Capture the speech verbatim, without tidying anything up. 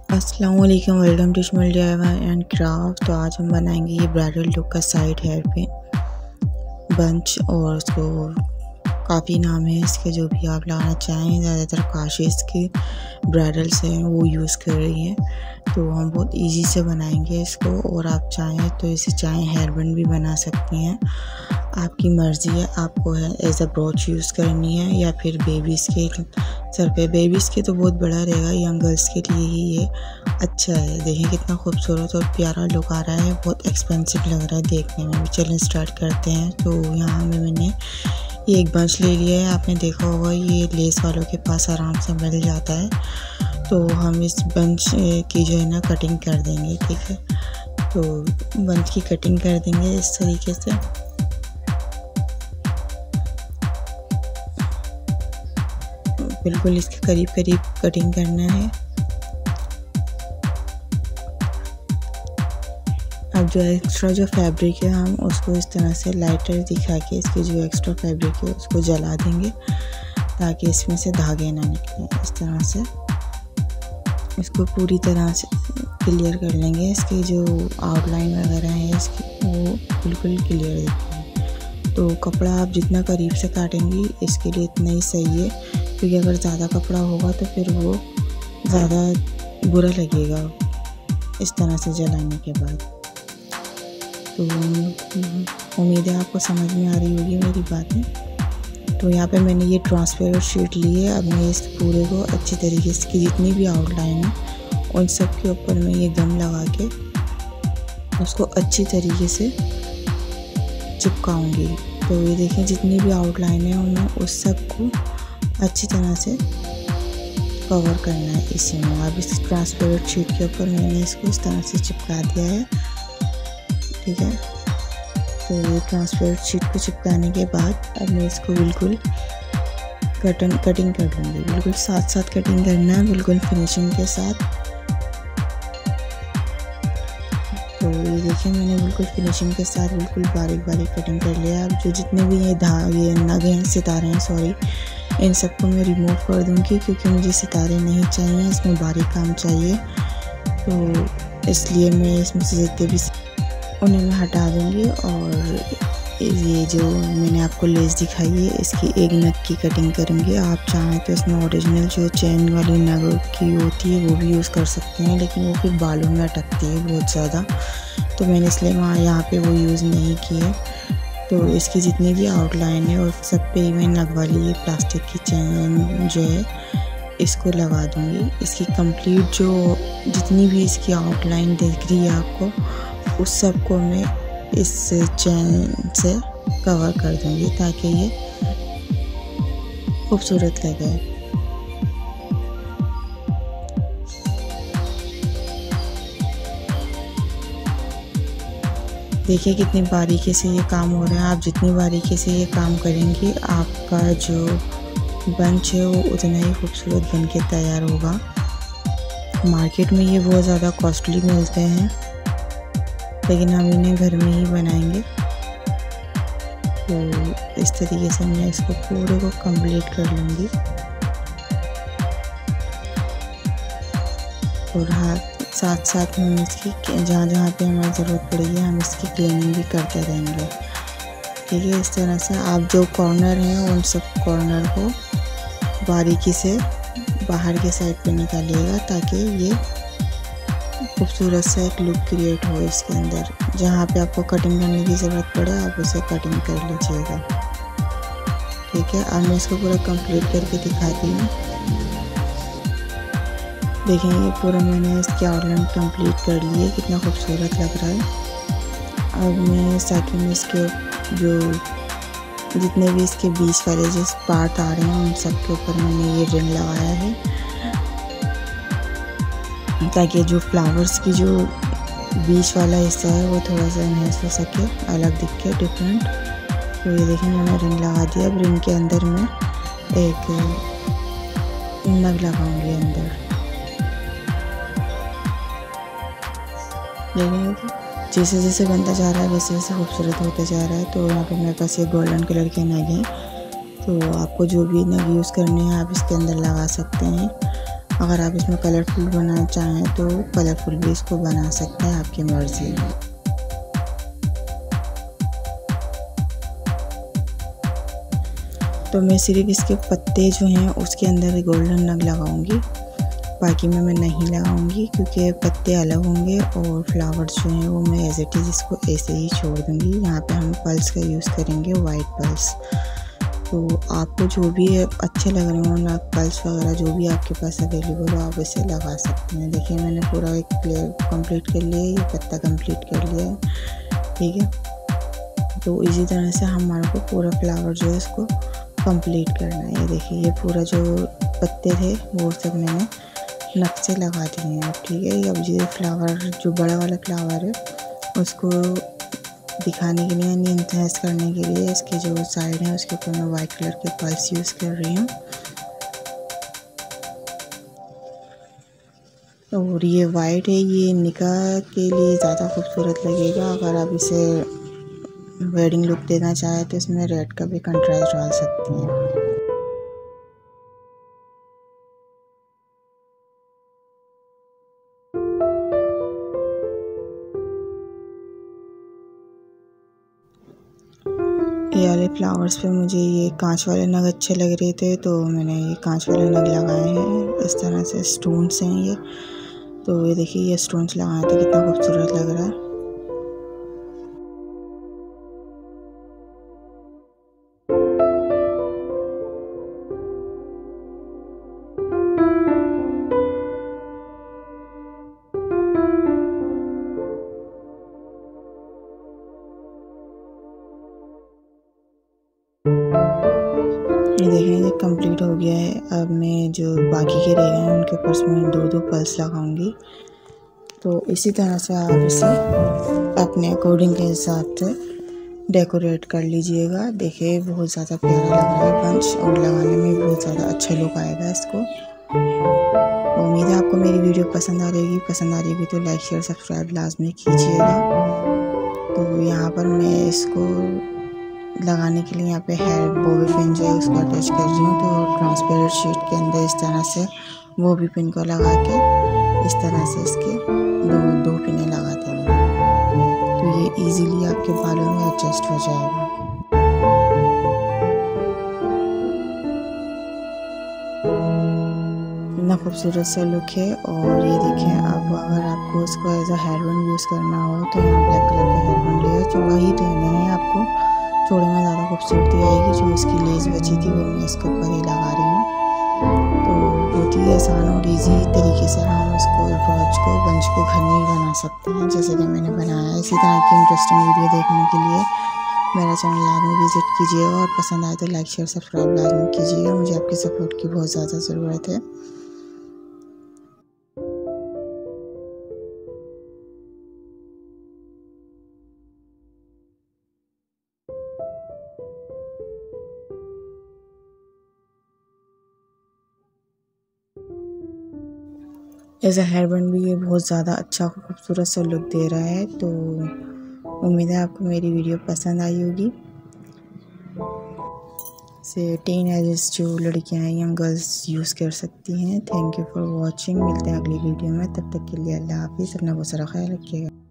अस्सलाम वालेकुम, welcome to small DIY and craft. तो आज हम बनाएंगे ये ब्राइडल लुक का साइड हेयर पिन बंच, और उसको काफ़ी नाम है इसके, जो भी आप लगाना चाहें। ज़्यादातर काशिश के ब्राइडल्स हैं वो यूज़ कर रही हैं, तो हम बहुत इजी से बनाएंगे इसको। और आप चाहें तो इसे चाहें हेयर बैंड भी बना सकती हैं, आपकी मर्ज़ी है। आपको एज अ ब्रोच यूज़ करनी है या फिर बेबीज़ के सर पे। बेबीज़ के तो बहुत बड़ा रहेगा, यंग गर्ल्स के लिए ही ये अच्छा है। देखिए कितना खूबसूरत और प्यारा लुक आ रहा है, बहुत एक्सपेंसिव लग रहा है देखने में भी। चलें स्टार्ट करते हैं। तो यहाँ में मैंने ये एक बंच ले लिया है। आपने देखा होगा ये लेस वालों के पास आराम से मिल जाता है। तो हम इस बंच की जो है ना कटिंग कर देंगे, ठीक है। तो बंच की कटिंग कर देंगे इस तरीके से। बिल्कुल इसके करीब करीब कटिंग करना है। अब जो एक्स्ट्रा जो फैब्रिक है हम उसको इस तरह से लाइटर दिखा के इसकी जो एक्स्ट्रा फैब्रिक है उसको जला देंगे, ताकि इसमें से धागे ना निकले। इस तरह से इसको पूरी तरह से क्लियर कर लेंगे। इसकी जो आउटलाइन वगैरह है इसकी वो बिल्कुल क्लियर दिखेगी। तो कपड़ा आप जितना करीब से काटेंगी इसके लिए इतना ही सही है, क्योंकि अगर ज़्यादा कपड़ा होगा तो फिर वो ज़्यादा बुरा लगेगा इस तरह से जलाने के बाद। तो उम्मीद है आपको समझ में आ रही होगी मेरी बातें। तो यहाँ पे मैंने ये ट्रांसपेरेंट शीट ली है। अब मैं इस पूरे को अच्छी तरीके से की जितनी भी आउटलाइन है उन सब के ऊपर मैं ये गम लगा के उसको अच्छी तरीके से चिपकाऊंगी। तो ये देखें जितनी भी आउटलाइन है उनमें उस सब को अच्छी तरह से कवर करना है इसी में। अब इस ट्रांसपेरेंट शीट के ऊपर मैंने इसको इस तरह से चिपका दिया है, ठीक है। तो ये ट्रांसपेरेंट शीट को चिपकाने के बाद अब मैं इसको बिल्कुल कटिंग कटिंग कर लूँगी। बिल्कुल साथ साथ कटिंग करना है, बिल्कुल फिनिशिंग के साथ। तो ये देखिए मैंने बिल्कुल फिनिशिंग के साथ बिल्कुल बारीक बारीक कटिंग कर लिया। अब जो जितने भी ये धागे नग हैं, सितारे हैं, सॉरी, इन सबको मैं रिमूव कर दूँगी, क्योंकि मुझे सितारे नहीं चाहिए, इसमें बारीक काम चाहिए। तो इसलिए मैं इसमें से जितने भी उन्हें मैं हटा दूँगी। और ये जो मैंने आपको लेस दिखाई है इसकी एक नग की कटिंग करूँगी। आप चाहें तो इसमें ओरिजिनल जो चैन वाली नग की होती है वो भी यूज़ कर सकते हैं, लेकिन वो फिर बालों में अटकती है बहुत ज़्यादा, तो मैंने इसलिए वहाँ यहाँ पे वो यूज़ नहीं की है। तो इसकी जितनी भी आउटलाइन है और सब पे मैं लगवा ली ये प्लास्टिक की चैन जो है इसको लगा दूँगी। इसकी कंप्लीट जो जितनी भी इसकी आउटलाइन दिख रही है आपको, उस सब को मैं इस चैन से कवर कर दूँगी, ताकि ये खूबसूरत लगे। देखिए कितनी बारीकी से ये काम हो रहा है। आप जितनी बारीकी से ये काम करेंगी आपका जो बंच है वो उतना ही खूबसूरत बन के तैयार होगा। मार्केट में ये बहुत ज़्यादा कॉस्टली मिलते हैं, लेकिन हम इन्हें घर में ही बनाएंगे। तो इस तरीके से मैं इसको पूरे को कंप्लीट कर लूँगी। और हाथ साथ साथ हम इसकी जहाँ जहाँ पे हमें ज़रूरत पड़ेगी हम इसकी क्लीनिंग भी करते रहेंगे, ठीक है। इस तरह से आप जो कॉर्नर हैं उन सब कॉर्नर को बारीकी से बाहर के साइड पे निकालिएगा, ताकि ये खूबसूरत सा एक लुक क्रिएट हो इसके अंदर। जहाँ पे आपको कटिंग करने की ज़रूरत पड़े आप उसे कटिंग कर लीजिएगा, ठीक है। अब मैं इसको पूरा कंप्लीट करके दिखाती हूँ। देखें ये पूरा मैंने इसकी आउटलाइन कंप्लीट कर ली है, कितना खूबसूरत लग रहा है। अब मैं सेकंड इसके जो जितने भी इसके बीच वाले जिस पार्ट आ रहे हैं उन सब के ऊपर मैंने ये रिंग लगाया है, ताकि जो फ्लावर्स की जो बीच वाला हिस्सा है वो थोड़ा सा एनहेंस हो सके, अलग दिख के डिफरेंट। तो ये देखिए मैंने रिंग लगा दिया। अब रिंग के अंदर मैं एक नग लगाऊंगी अंदर। देखें जैसे जैसे बनता जा रहा है वैसे वैसे खूबसूरत होता जा रहा है। तो यहाँ पे मेरे पास ये गोल्डन कलर के नग हैं, तो आपको जो भी नग यूज़ करने हैं आप इसके अंदर लगा सकते हैं। अगर आप इसमें कलरफुल बनाना चाहें तो कलरफुल भी इसको बना सकते हैं, आपकी मर्ज़ी। तो मैं सिर्फ इसके पत्ते जो हैं उसके अंदर गोल्डन नग लगाऊंगी, बाकी में मैं नहीं लगाऊंगी क्योंकि पत्ते अलग होंगे और फ्लावर्स जो हैं वो मैं एज इट इज़ इसको ऐसे ही छोड़ दूंगी। यहाँ पे हम पल्स का यूज़ करेंगे, वाइट पल्स। तो आपको जो भी अच्छे लग रहे हो ना पल्स वगैरह जो भी आपके पास अवेलेबल हो आप इसे लगा सकते हैं। देखिए मैंने पूरा एक क्लियर कंप्लीट कर लिया, ये पत्ता कंप्लीट कर लिया है, ठीक है। तो इसी तरह से हमारे को पूरा फ्लावर जो है इसको कंप्लीट करना है। ये देखिए ये पूरा जो पत्ते थे वो सब मैंने नक से लगा दिए हैं अब, ठीक है। अब ये फ्लावर जो बड़ा वाला फ्लावर है उसको दिखाने के लिए, एनहांस करने के लिए इसके जो साइड है उसके ऊपर मैं वाइट कलर के पल्स यूज़ कर रही हूँ। और ये वाइट है, ये निकाह के लिए ज़्यादा खूबसूरत लगेगा। अगर आप इसे वेडिंग लुक देना चाहे तो इसमें रेड का भी कंट्रास्ट डाल सकती हैं। ये वाले फ्लावर्स पे मुझे ये कांच वाले नग अच्छे लग रहे थे तो मैंने ये कांच वाले नग लगाए हैं। इस तरह से स्टोन्स हैं ये, तो ये देखिए ये स्टोन्स लगाए तो कितना खूबसूरत लग रहा है। ये देखें ये कंप्लीट हो गया है। अब मैं जो बाकी के रह गए हैं उनके ऊपर मैं दो दो पल्स लगाऊंगी। तो इसी तरह से आप इसे अपने अकॉर्डिंग के हिसाब से डेकोरेट कर लीजिएगा। देखिए बहुत ज़्यादा प्यारा लग रहा है बंच और लगाने में बहुत ज़्यादा अच्छा लुक आएगा इसको। उम्मीद है आपको मेरी वीडियो पसंद आ रहेगी। पसंद आ रहेगी तो लाइक शेयर सब्सक्राइब लाजमी कीजिएगा। तो यहाँ पर मैं इसको लगाने के लिए यहाँ पे हेयर बॉबी पिन जो है उसको अटैच कर रही हूँ। तो ट्रांसपेरेंट शीट के अंदर इस तरह से बॉबी पिन को लगा के इस तरह से इसके दो दो पिनें लगा देंगे तो ये इजीली आपके बालों में एडजस्ट हो जाएगा। इतना खूबसूरत सा लुक है। और ये देखें अब अगर आपको इसको as a hair band use करना हो तो यहाँ ब्लैक कलर का हेयर बैंड लिया, चौड़ा ही लेना है आपको, चौड़े में ज़्यादा खूबसूरती आएगी। जो इसकी लेस बची थी वो मैं इसके ऊपर ही लगा रही हूँ। तो बहुत ही आसान और इजी तरीके से हम इसको ब्रोच को बंच को घर में ही बना सकते हैं जैसे कि मैंने बनाया है। इसी तरह की इंटरेस्टिंग वीडियो देखने के लिए मेरा चैनल लाजमी विजिट कीजिएगा और पसंद आए तो लाइक शेयर सब्सक्राइब लाजमी कीजिएगा। मुझे आपकी सपोर्ट की बहुत ज़्यादा ज़रूरत है। एज अ हेयर बैंड भी ये बहुत ज़्यादा अच्छा खूबसूरत सा लुक दे रहा है। तो उम्मीद है आपको मेरी वीडियो पसंद आई होगी। से टीन एजेस जो लड़कियां हैं यंग गर्ल्स यूज़ कर सकती हैं। Thank you for watching. मिलते हैं अगली वीडियो में, तब तक के लिए अल्लाह हाफिज़। अपना बहुत सारा ख्याल रखिएगा।